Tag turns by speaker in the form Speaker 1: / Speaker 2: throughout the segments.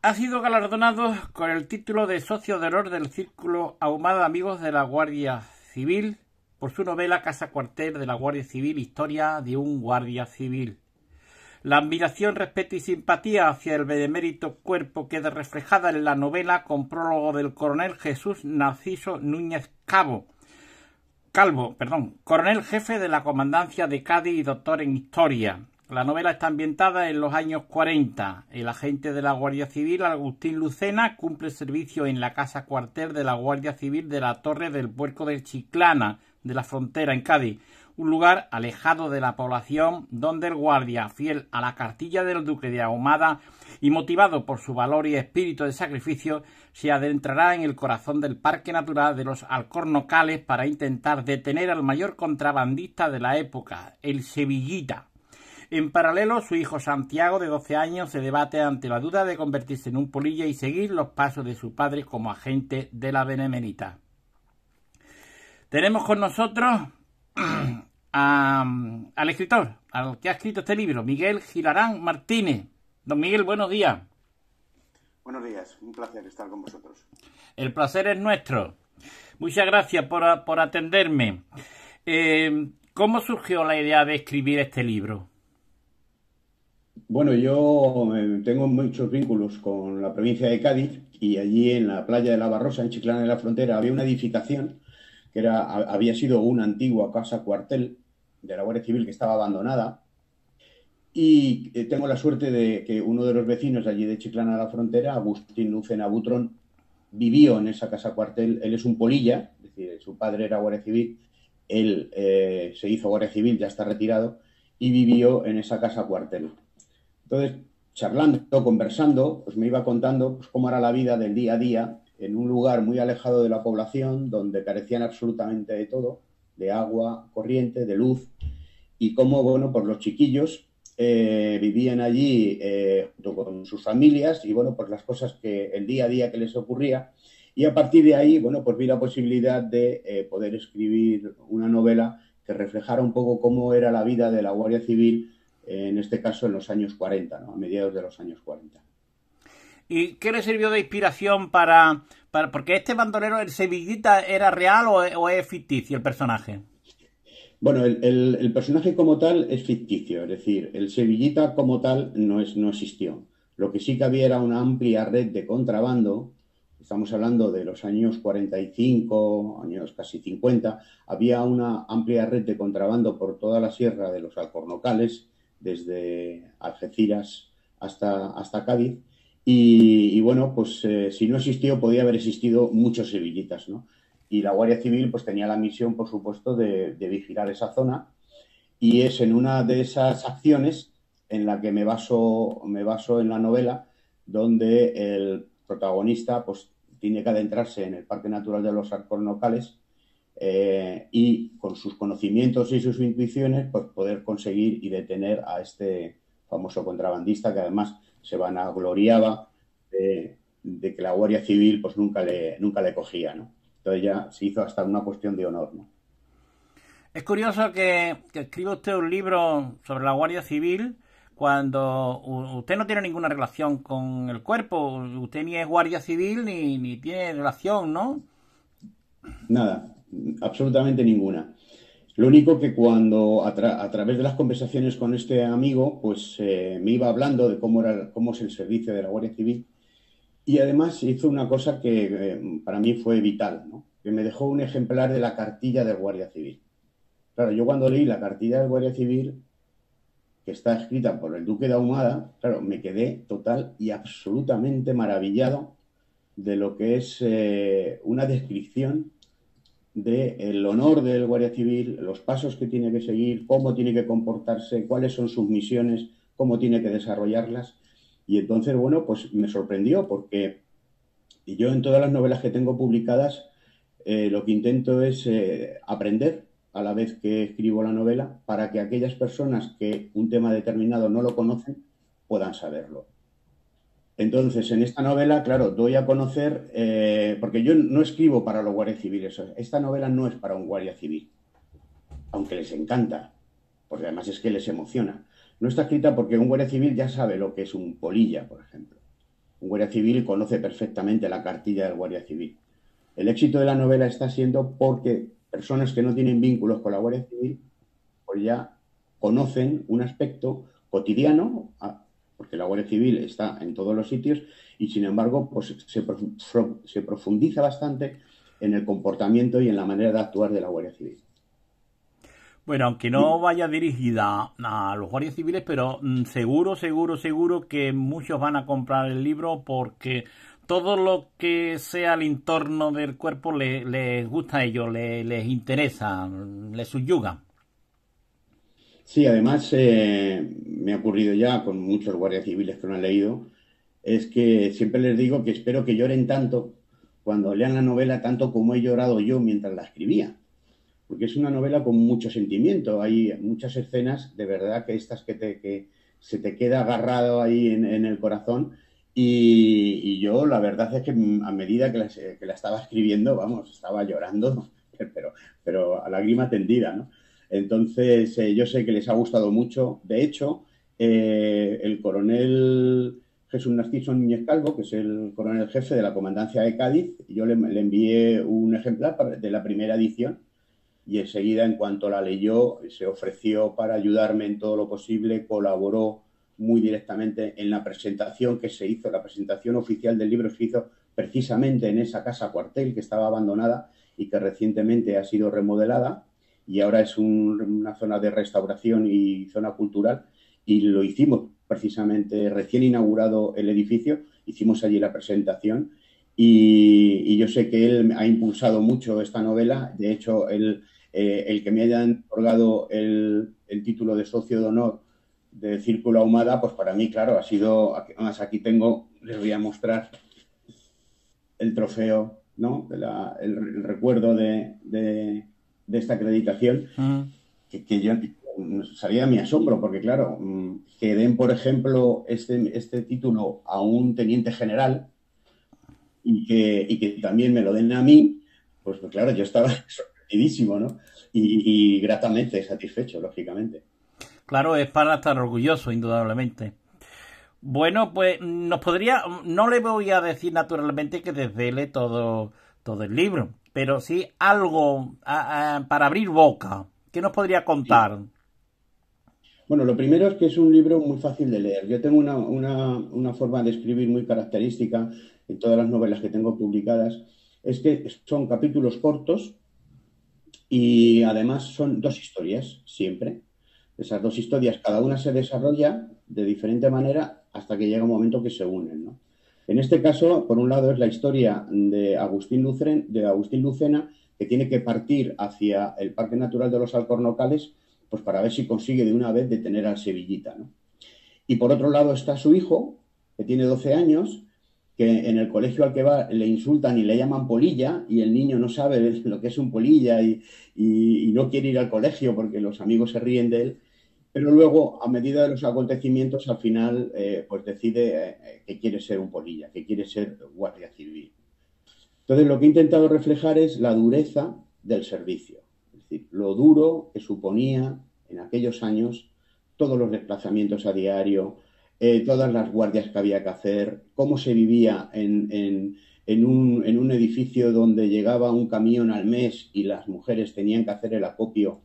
Speaker 1: Ha sido galardonado con el título de Socio de Honor del Círculo Ahumado de Amigos de la Guardia Civil por su novela Casa Cuartel de la Guardia Civil, historia de un guardia civil. La admiración, respeto y simpatía hacia el benemérito cuerpo queda reflejada en la novela con prólogo del coronel Jesús Narciso Núñez Calvo, coronel jefe de la comandancia de Cádiz y doctor en historia. La novela está ambientada en los años 40. El agente de la Guardia Civil, Agustín Lucena, cumple servicio en la casa cuartel de la Guardia Civil de la Torre del Puerco de Chiclana, de la frontera, en Cádiz, un lugar alejado de la población donde el guardia, fiel a la cartilla del duque de Ahumada y motivado por su valor y espíritu de sacrificio, se adentrará en el corazón del Parque Natural de los Alcornocales para intentar detener al mayor contrabandista de la época, el Sevillita. En paralelo, su hijo Santiago, de 12 años, se debate ante la duda de convertirse en un polilla y seguir los pasos de su padre como agente de la Benemérita. Tenemos con nosotros al escritor, al que ha escrito este libro, Miguel Gilarán Martínez. Don Miguel, buenos días.
Speaker 2: Buenos días, un placer estar con vosotros.
Speaker 1: El placer es nuestro. Muchas gracias por atenderme. ¿Cómo surgió la idea de escribir este libro?
Speaker 2: Bueno, yo tengo muchos vínculos con la provincia de Cádiz y allí en la playa de la Barrosa, en Chiclana de la Frontera, había una edificación que había sido una antigua casa cuartel de la Guardia Civil que estaba abandonada, y tengo la suerte de que uno de los vecinos allí de Chiclana de la Frontera, Agustín Lucena Butrón, vivió en esa casa cuartel. Él es un polilla, es decir, su padre era Guardia Civil, él se hizo Guardia Civil, ya está retirado, y vivió en esa casa cuartel. Entonces, charlando, conversando, pues me iba contando pues, cómo era la vida del día a día en un lugar muy alejado de la población, donde carecían absolutamente de todo, de agua corriente, de luz, y cómo, bueno, pues los chiquillos vivían allí junto con sus familias y, bueno, pues las cosas que el día a día que les ocurría. Y a partir de ahí, bueno, pues vi la posibilidad de poder escribir una novela que reflejara un poco cómo era la vida de la Guardia Civil, en este caso en los años 40, ¿no? A mediados de los años 40.
Speaker 1: ¿Y qué le sirvió de inspiración porque este bandolero, el Sevillita, era real o es ficticio el personaje?
Speaker 2: Bueno, el personaje como tal es ficticio, es decir, el Sevillita como tal no existió. Lo que sí que había era una amplia red de contrabando. Estamos hablando de los años 45, años casi 50, había una amplia red de contrabando por toda la sierra de los Alcornocales, desde Algeciras hasta Cádiz, y bueno, pues si no existió, podía haber existido muchos sevillitas, ¿no? Y la Guardia Civil pues tenía la misión, por supuesto, de vigilar esa zona, y es en una de esas acciones en la que me baso en la novela, donde el protagonista pues tiene que adentrarse en el Parque Natural de los Alcornocales y con sus conocimientos y sus intuiciones pues poder conseguir y detener a este famoso contrabandista, que además se vanagloriaba de que la Guardia Civil pues nunca le cogía, ¿no? Entonces ya se hizo hasta una cuestión de honor, ¿no?
Speaker 1: Es curioso que escriba usted un libro sobre la Guardia Civil cuando usted no tiene ninguna relación con el cuerpo. Usted ni es Guardia Civil ni tiene relación, ¿no?
Speaker 2: Nada, absolutamente ninguna. Lo único que cuando a través de las conversaciones con este amigo, pues me iba hablando de cómo es el servicio de la Guardia Civil, y además hizo una cosa que para mí fue vital, ¿no? Que me dejó un ejemplar de la cartilla del Guardia Civil. Claro, yo cuando leí la cartilla del Guardia Civil, que está escrita por el Duque de Ahumada, claro, me quedé total y absolutamente maravillado de lo que es una descripción del honor del Guardia Civil, los pasos que tiene que seguir, cómo tiene que comportarse, cuáles son sus misiones, cómo tiene que desarrollarlas. Y entonces, bueno, pues me sorprendió, porque yo en todas las novelas que tengo publicadas lo que intento es aprender a la vez que escribo la novela, para que aquellas personas que un tema determinado no lo conocen puedan saberlo. Entonces, en esta novela, claro, doy a conocer, porque yo no escribo para los guardias civiles. Esta novela no es para un guardia civil, aunque les encanta, porque además es que les emociona. No está escrita porque un guardia civil ya sabe lo que es un polilla, por ejemplo. Un guardia civil conoce perfectamente la cartilla del guardia civil. El éxito de la novela está siendo porque personas que no tienen vínculos con la Guardia Civil pues ya conocen un aspecto cotidiano, porque la Guardia Civil está en todos los sitios y sin embargo pues se profundiza bastante en el comportamiento y en la manera de actuar de la Guardia Civil.
Speaker 1: Bueno, aunque no vaya dirigida a los guardias civiles, pero seguro que muchos van a comprar el libro porque todo lo que sea el entorno del cuerpo les gusta a ellos, les interesa, les subyuga.
Speaker 2: Sí, además me ha ocurrido ya con muchos guardias civiles que lo han leído, es que siempre les digo que espero que lloren tanto cuando lean la novela, tanto como he llorado yo mientras la escribía, porque es una novela con mucho sentimiento. Hay muchas escenas, de verdad, que estas que se te queda agarrado ahí en el corazón. Y yo, la verdad es que a medida que la estaba escribiendo, vamos, estaba llorando, pero, pero a lágrima tendida, ¿no? Entonces, yo sé que les ha gustado mucho. De hecho, el coronel Jesús Narciso Núñez Calvo, que es el coronel jefe de la comandancia de Cádiz, yo le envié un ejemplar de la primera edición y enseguida, en cuanto la leyó, se ofreció para ayudarme en todo lo posible, colaboró muy directamente en la presentación que se hizo, la presentación oficial del libro se hizo precisamente en esa casa cuartel que estaba abandonada y que recientemente ha sido remodelada y ahora es una zona de restauración y zona cultural, y lo hicimos precisamente recién inaugurado el edificio, hicimos allí la presentación y yo sé que él ha impulsado mucho esta novela. De hecho, el que me hayan otorgado el título de socio de honor de Círculo Ahumada, pues para mí, claro, ha sido, además aquí tengo, les voy a mostrar el trofeo, ¿no? El recuerdo de esta acreditación, que yo salía mi asombro, porque claro, que den, por ejemplo, este título a un teniente general y que también me lo den a mí, pues claro, yo estaba sorprendidísimo, ¿no? Y gratamente satisfecho, lógicamente.
Speaker 1: Claro, es para estar orgulloso, indudablemente. Bueno, pues no le voy a decir naturalmente que desvele todo el libro, pero sí algo para abrir boca. ¿Qué nos podría
Speaker 2: Sí.
Speaker 1: contar?
Speaker 2: Bueno, lo primero es que es un libro muy fácil de leer. Yo tengo una forma de escribir muy característica en todas las novelas que tengo publicadas. Es que son capítulos cortos y además son dos historias siempre. Esas dos historias, cada una se desarrolla de diferente manera hasta que llega un momento que se unen, ¿no? En este caso, por un lado, es la historia de Agustín Lucena, que tiene que partir hacia el Parque Natural de los Alcornocales, pues para ver si consigue de una vez detener al Sevillita, ¿no? Y por otro lado está su hijo, que tiene 12 años, que en el colegio al que va le insultan y le llaman polilla, y el niño no sabe lo que es un polilla y no quiere ir al colegio porque los amigos se ríen de él, pero luego, a medida de los acontecimientos, al final, pues decide que quiere ser un polilla, que quiere ser guardia civil. Entonces, lo que he intentado reflejar es la dureza del servicio, es decir, lo duro que suponía en aquellos años todos los desplazamientos a diario, todas las guardias que había que hacer, cómo se vivía en un edificio donde llegaba un camión al mes y las mujeres tenían que hacer el acopio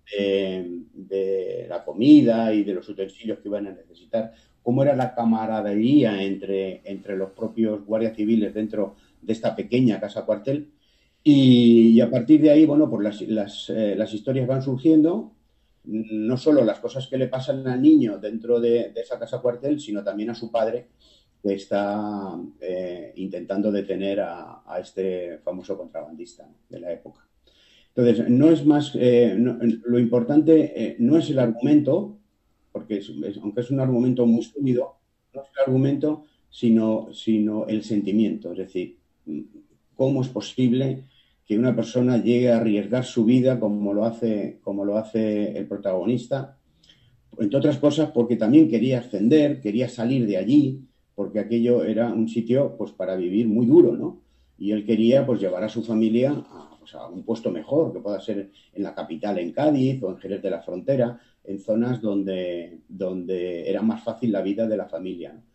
Speaker 2: de la comida y de los utensilios que iban a necesitar, cómo era la camaradería entre los propios guardias civiles dentro de esta pequeña casa cuartel. Y a partir de ahí, bueno, pues las historias van surgiendo, no solo las cosas que le pasan al niño dentro de esa casa cuartel, sino también a su padre, que está intentando detener a este famoso contrabandista, ¿no?, de la época. Entonces, no es más, lo importante no es el argumento, porque aunque es un argumento muy sólido, no es el argumento, sino el sentimiento. Es decir, cómo es posible que una persona llegue a arriesgar su vida como lo hace el protagonista, entre otras cosas porque también quería ascender, quería salir de allí, porque aquello era un sitio pues para vivir muy duro, ¿no? Y él quería pues llevar a su familia pues, a un puesto mejor, que pueda ser en la capital, en Cádiz o en Jerez de la Frontera, en zonas donde era más fácil la vida de la familia, ¿no?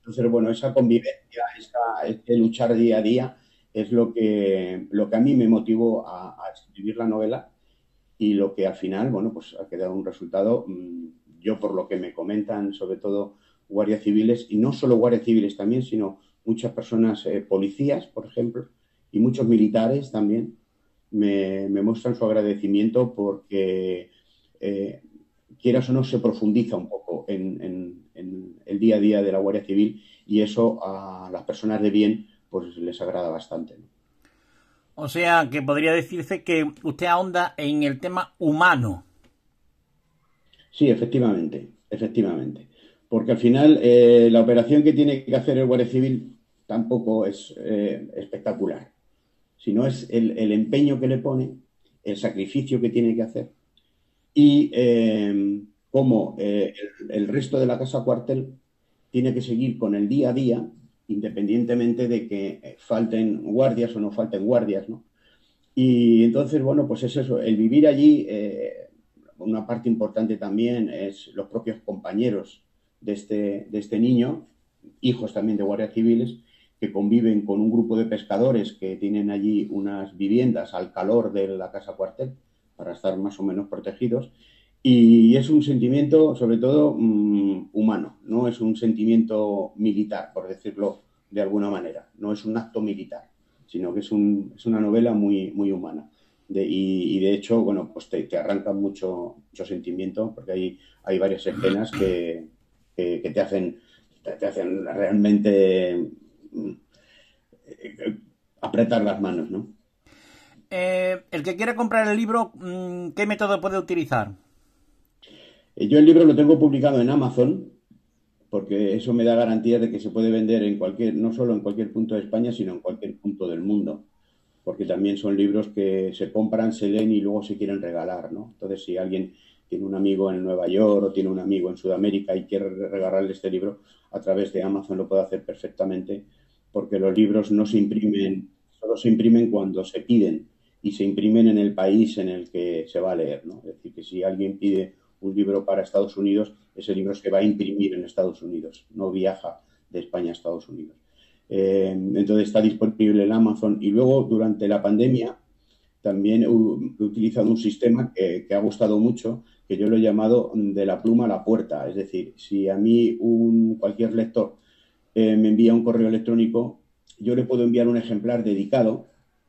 Speaker 2: Entonces, bueno, esa convivencia, este luchar día a día es lo que a mí me motivó a escribir la novela y lo que al final, bueno, pues ha quedado un resultado, yo por lo que me comentan, sobre todo guardias civiles, y no solo guardias civiles también, sino muchas personas, policías, por ejemplo, y muchos militares también, me muestran su agradecimiento porque, quieras o no, se profundiza un poco en el día a día de la Guardia Civil y eso a las personas de bien pues les agrada bastante, ¿no?
Speaker 1: O sea, que podría decirse que usted ahonda en el tema humano.
Speaker 2: Sí, efectivamente, efectivamente. Porque al final la operación que tiene que hacer el Guardia Civil tampoco es espectacular, sino es el empeño que le pone, el sacrificio que tiene que hacer y cómo el resto de la casa cuartel tiene que seguir con el día a día, independientemente de que falten guardias o no falten guardias, ¿no? Y entonces, bueno, pues es eso, el vivir allí, una parte importante también es los propios compañeros de este niño, hijos también de guardias civiles, que conviven con un grupo de pescadores que tienen allí unas viviendas al calor de la casa cuartel para estar más o menos protegidos. Y es un sentimiento, sobre todo, humano, no es un sentimiento militar, por decirlo de alguna manera, no es un acto militar, sino que es una novela muy, muy humana. Y de hecho, bueno, pues te arranca mucho sentimiento, porque hay varias escenas que te hacen realmente apretar las manos, ¿no?
Speaker 1: El que quiera comprar el libro, ¿qué método puede utilizar?
Speaker 2: Yo el libro lo tengo publicado en Amazon, porque eso me da garantías de que se puede vender en cualquier, no solo en cualquier punto de España, sino en cualquier punto del mundo, porque también son libros que se compran, se leen y luego se quieren regalar, ¿no? Entonces, si alguien tiene un amigo en Nueva York o tiene un amigo en Sudamérica y quiere regalarle este libro, a través de Amazon lo puede hacer perfectamente, porque los libros no se imprimen, solo se imprimen cuando se piden y se imprimen en el país en el que se va a leer, ¿no? Es decir, que si alguien pide un libro para Estados Unidos, ese libro se va a imprimir en Estados Unidos, no viaja de España a Estados Unidos. Entonces está disponible en Amazon y luego durante la pandemia también he utilizado un sistema que ha gustado mucho, que yo lo he llamado de la pluma a la puerta. Es decir, si a mí cualquier lector me envía un correo electrónico, yo le puedo enviar un ejemplar dedicado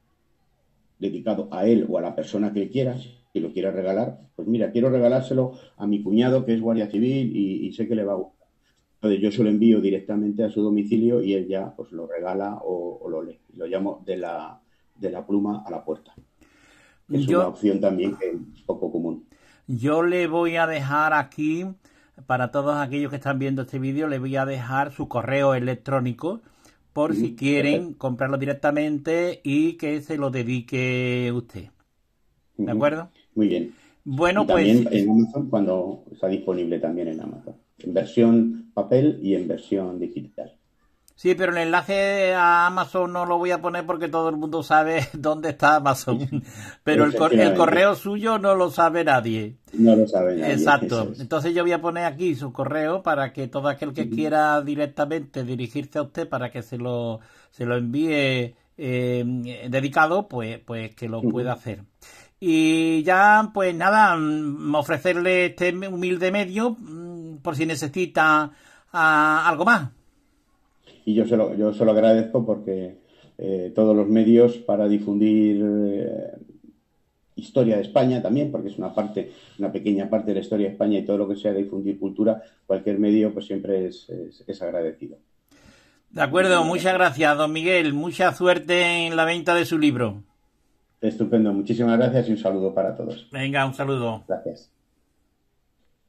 Speaker 2: a él o a la persona que quiera, si lo quiera regalar. Pues mira, quiero regalárselo a mi cuñado que es guardia civil y sé que le va a gustar. Entonces yo se lo envío directamente a su domicilio y él ya pues lo regala o lo lee. Lo llamo de la pluma a la puerta. Es una opción también que es poco común.
Speaker 1: Yo le voy a dejar aquí, para todos aquellos que están viendo este vídeo, le voy a dejar su correo electrónico por si quieren comprarlo directamente y que se lo dedique usted. ¿De acuerdo?
Speaker 2: Muy bien.
Speaker 1: Bueno,
Speaker 2: y también en Amazon, cuando está disponible también en Amazon, en versión papel y en versión digital.
Speaker 1: Sí, pero el enlace a Amazon no lo voy a poner porque todo el mundo sabe dónde está Amazon. Pero el correo suyo no lo sabe nadie.
Speaker 2: No lo sabe nadie.
Speaker 1: Exacto. Entonces yo voy a poner aquí su correo para que todo aquel que quiera directamente dirigirse a usted para que se lo envíe dedicado, pues que lo pueda hacer. Y ya, pues nada, ofrecerle este humilde medio por si necesita algo más.
Speaker 2: Y yo se lo agradezco porque todos los medios para difundir historia de España también, porque es una pequeña parte de la historia de España y todo lo que sea difundir cultura, cualquier medio pues siempre es agradecido.
Speaker 1: De acuerdo, muchas gracias, don Miguel. Mucha suerte en la venta de su libro.
Speaker 2: Estupendo, muchísimas gracias y un saludo para todos.
Speaker 1: Venga, un saludo.
Speaker 2: Gracias.